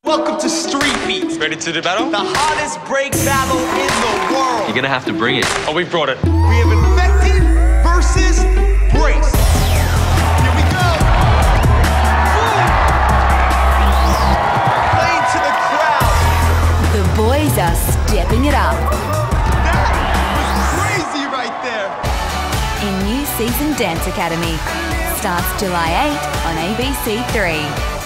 Welcome to Street Beats. Ready to do battle? The hottest break battle in the world. You're gonna have to bring it. Oh, we brought it. We have Infected versus Brace. Here we go. Playing to the crowd. The boys are stepping it up. That was crazy right there. In New Season Dance Academy. Starts July 8 on ABC3.